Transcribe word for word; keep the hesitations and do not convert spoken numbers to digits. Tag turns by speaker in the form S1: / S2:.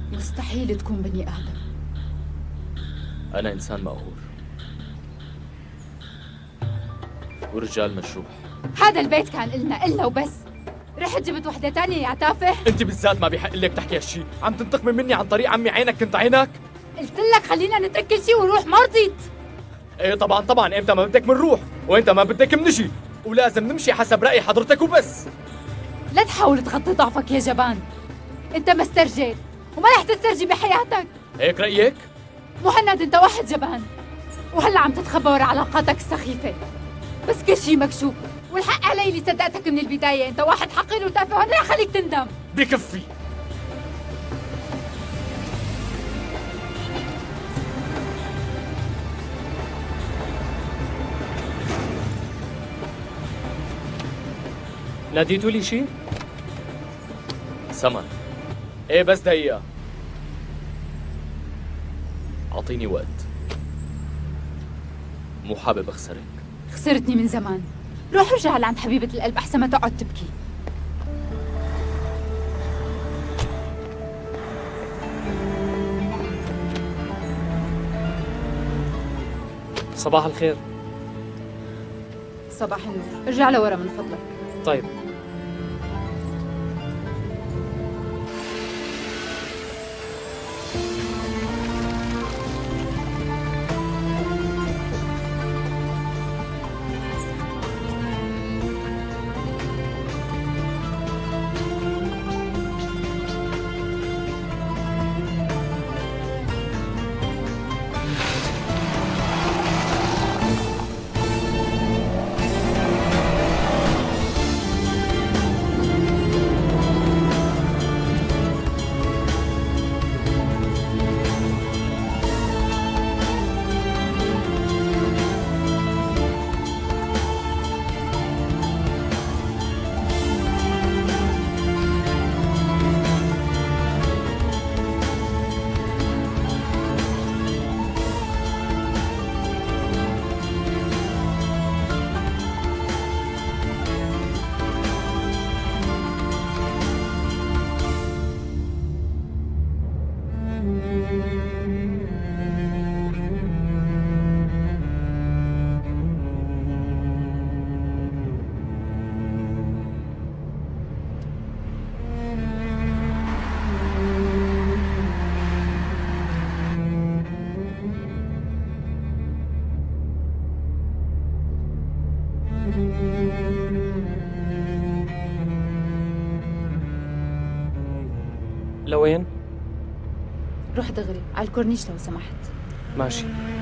S1: مستحيل تكون بني آدم.
S2: أنا إنسان مقهور ورجال مجروح.
S1: هذا البيت كان إلنا إلا وبس. رحت جبت وحدة تانية يا تافه.
S2: أنت بالذات ما بيحق لك تحكي هالشي. عم تنتقمي مني عن طريق عمي عينك كنت عينك.
S1: قلت لك خلينا نترك كل شيء ونروح. ما رضيت.
S2: ايه طبعا طبعا، امتى ما بدك منروح وانت ما بدك منجي، ولازم نمشي حسب رأي حضرتك وبس.
S1: لا تحاول تغطي ضعفك يا جبان. انت ما استرجيت وما رح تسترجي بحياتك.
S2: هيك رأيك؟
S1: مهند انت واحد جبان، وهلا عم تتخبى ورا علاقاتك السخيفة. بس كل شيء مكشوف، والحق علي اللي صدقتك من البداية. انت واحد حقير وتافه وأنا رح خليك تندم.
S2: بكفي. ناديتوا لي شيء؟ سمر. ايه بس دقيقة، اعطيني وقت، مو حابب اخسرك.
S1: خسرتني من زمان. روح ارجع لعند حبيبة القلب احسن ما تقعد تبكي.
S3: صباح الخير.
S1: صباح النور. ارجع لورا من فضلك.
S3: طيب. لوين؟
S1: روح دغري على الكورنيش لو سمحت.
S3: ماشي.